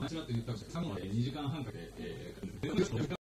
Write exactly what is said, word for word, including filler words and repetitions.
ちらっと言ったんですけど、さんにじかんはんかけて、えー